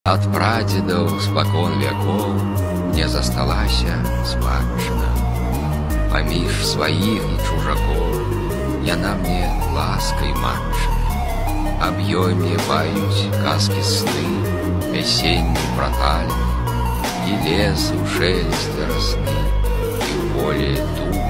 Ад прадзедаў спакон вякоў не засталася спадчына. Паміж сваіх і чужакоў яна мне ласкай матчына. Аб ёй мне баюць казкі сны, пясенні пра таль, і лес у шэлесце расны, і ў поле дуб